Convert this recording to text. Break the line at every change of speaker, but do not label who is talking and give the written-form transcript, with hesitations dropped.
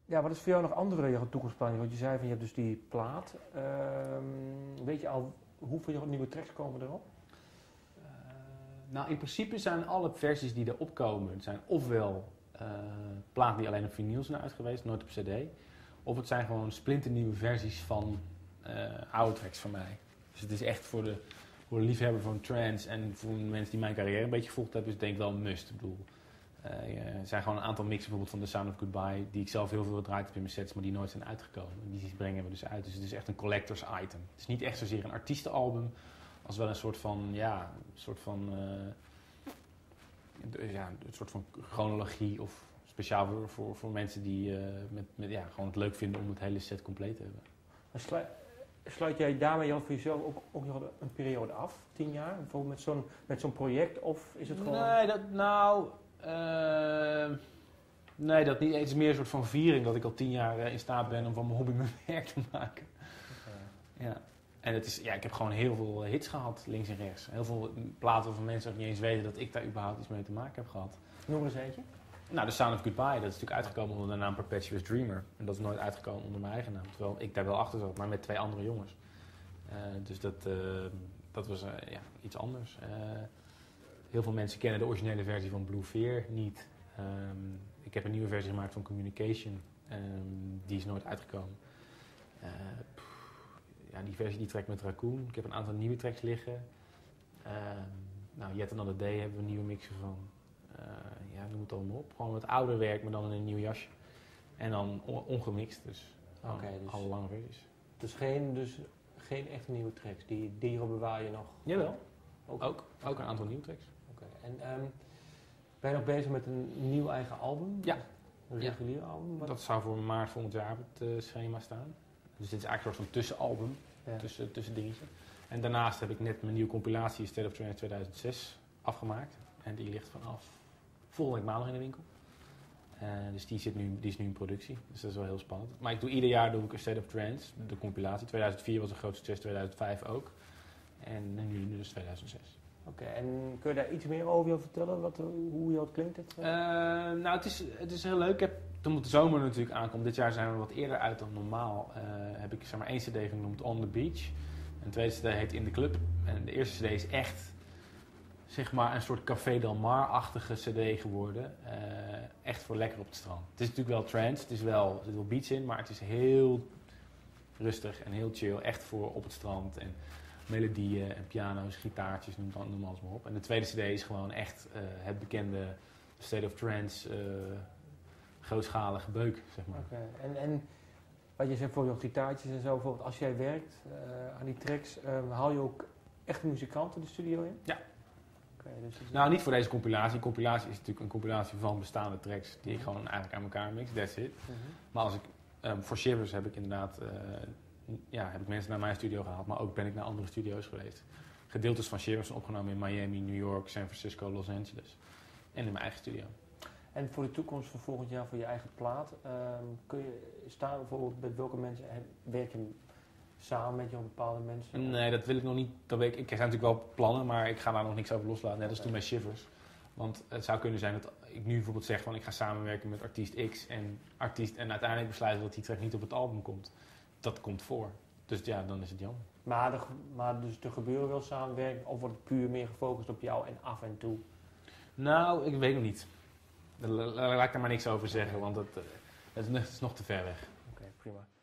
Ja, wat is voor jou nog andere toekomstplannen? Want je zei van je hebt dus die plaat. Weet je al hoeveel nieuwe tracks komen erop?
Nou, in principe zijn alle versies die erop komen, het zijn ofwel platen die alleen op vinyl zijn uit geweest, nooit op cd. Of het zijn gewoon splinternieuwe versies van oude tracks van mij. Dus het is echt voor de liefhebber van trance en voor mensen die mijn carrière een beetje gevolgd hebben, is het denk ik wel een must. Ik bedoel, er zijn gewoon een aantal mixen bijvoorbeeld van The Sound of Goodbye, die ik zelf heel veel gedraaid heb in mijn sets, maar die nooit zijn uitgekomen. Die brengen we dus uit. Dus het is echt een collectors item. Het is niet echt zozeer een artiestenalbum, als wel een soort van, een soort van chronologie of speciaal voor mensen die gewoon het leuk vinden om het hele set compleet te hebben.
Sluit jij daarmee al voor jezelf ook nog een periode af, 10 jaar? Bijvoorbeeld met zo'n project? Of is het gewoon...
Nee, dat niet. Het is meer een soort van viering dat ik al 10 jaar in staat ben om van mijn hobby mijn werk te maken. Okay. Ja. En het is, ik heb gewoon heel veel hits gehad, links en rechts. Heel veel platen van mensen ook niet eens weten dat ik daar überhaupt iets mee te maken heb gehad.
Noem eens eentje.
Nou, The Sound of Goodbye, dat is natuurlijk uitgekomen onder de naam Perpetuous Dreamer. En dat is nooit uitgekomen onder mijn eigen naam. Terwijl ik daar wel achter zat, maar met 2 andere jongens. Dus dat was iets anders. Heel veel mensen kennen de originele versie van Blue Fear niet. Ik heb een nieuwe versie gemaakt van Communication. Die is nooit uitgekomen. Die versie die trekt met Raccoon. Ik heb een aantal nieuwe tracks liggen. Yet Another Day hebben we een nieuwe mixer van. Noem het allemaal op. Gewoon het oude werk, maar dan in een nieuw jasje. En dan ongemixt, dus alle lange versies.
Dus geen echte nieuwe tracks, die bewaar je nog?
Jawel, ook een aantal nieuwe tracks.
Okay. En ben je nog bezig met een nieuw eigen album?
Ja.
Een regulier album?
Dat zou voor maart volgend jaar op het schema staan. Dus dit is eigenlijk een soort van tussenalbum, tussen dingetje. En daarnaast heb ik net mijn nieuwe compilatie State of Trance 2006 afgemaakt. En die ligt vanaf volgende week maandag in de winkel. Dus die is nu in productie. Dus dat is wel heel spannend. Maar ieder jaar doe ik een State of Trance, de compilatie. 2004 was een groot succes, 2005 ook. En nu dus 2006.
Oké, en kun je daar iets meer over vertellen? Hoe dat klinkt?
Het is heel leuk. Toen de zomer natuurlijk aankomt, dit jaar zijn we wat eerder uit dan normaal, heb ik 1 cd genoemd On The Beach. En de tweede cd heet In The Club. En de eerste cd is echt een soort Café Del Mar-achtige cd geworden. Echt voor lekker op het strand. Het is natuurlijk wel trance, er zit wel beats in, maar het is heel rustig en heel chill. Echt voor op het strand en melodieën en piano's, gitaartjes, noem alles maar op. En de tweede cd is gewoon echt het bekende State of Trance, grootschalige beuk, zeg maar.
Okay. En wat je zegt voor je gitaartjes en zo, bijvoorbeeld als jij werkt aan die tracks, haal je ook echte muzikanten de studio in?
Ja. Dus niet voor deze compilatie. De compilatie is natuurlijk een compilatie van bestaande tracks die ik gewoon eigenlijk aan elkaar mix, that's it. Maar als ik voor Shivers heb ik inderdaad heb ik mensen naar mijn studio gehaald, maar ook ben ik naar andere studio's geweest. Gedeeltes van Shivers zijn opgenomen in Miami, New York, San Francisco, Los Angeles en in mijn eigen studio.
En voor de toekomst van volgend jaar, voor je eigen plaat, kun je staan bijvoorbeeld met welke mensen werk je samen met bepaalde mensen?
Nee, dat wil ik nog niet. Ik heb natuurlijk wel plannen, maar ik ga daar nog niks over loslaten. Net als toen bij Shivers. Want het zou kunnen zijn dat ik nu bijvoorbeeld zeg van ik ga samenwerken met artiest X en uiteindelijk besluiten dat die track niet op het album komt. Dat komt voor. Dus dan is het jammer.
Maar dus er gebeuren wel samenwerking of wordt het puur meer gefocust op jou en af en toe?
Nou, ik weet nog niet. Laat ik daar maar niks over zeggen, want het is nog te ver weg.
Oké, prima.